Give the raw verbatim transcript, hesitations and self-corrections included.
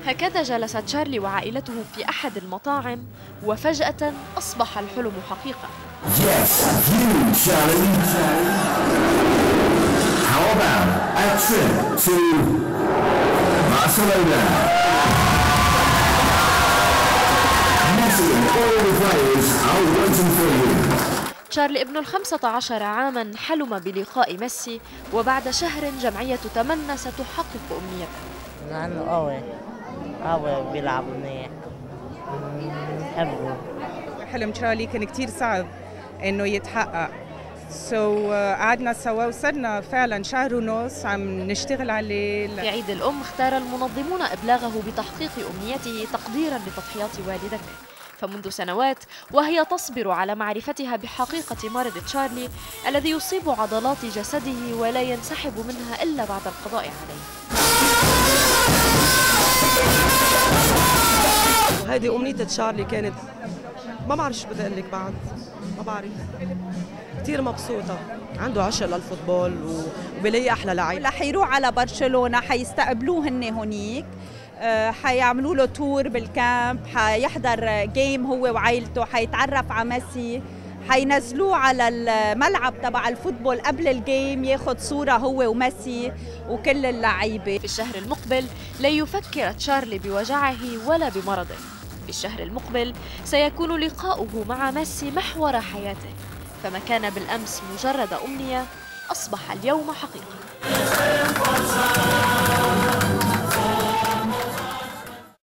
هكذا جلس تشارلي وعائلته في أحد المطاعم وفجأة أصبح الحلم حقيقة. Yes, you, Charlie. How about a trip to Barcelona? Messi and all the players are waiting for you. تشارلي ابن الخمسة عشر عاما حلم بلقاء ميسي، وبعد شهر جمعية تمنى ستحقق أمنيته. لأنه قوي قوي بيلعب منيح بحبه. حلم تشارلي كان كتير صعب إنه يتحقق، سو so, uh, قعدنا سوا وصرنا فعلا شهر ونص عم نشتغل عليه. في عيد الأم اختار المنظمون إبلاغه بتحقيق أمنيته تقديرا لتضحيات والدته، فمنذ سنوات وهي تصبر على معرفتها بحقيقة مرض تشارلي الذي يصيب عضلات جسده ولا ينسحب منها إلا بعد القضاء عليه. هذه أمنية تشارلي كانت، ما بعرف شو بدي أقول لك بعد، ما بعرف. كثير مبسوطة، عنده عشق للفوتبول وبلاقي أحلى لعيب. رح يروح على برشلونة، حيستقبلوه هن هونيك، حيعملوا له تور بالكامب، حيحضر جيم هو وعائلته، حيتعرف على ميسي، حينزلوه على الملعب تبع الفوتبول قبل الجيم ياخذ صورة هو وميسي وكل اللعيبة. في الشهر المقبل لا يفكر تشارلي بوجعه ولا بمرضه. في الشهر المقبل سيكون لقاؤه مع ميسي محور حياته، فما كان بالأمس مجرد أمنية أصبح اليوم حقيقة.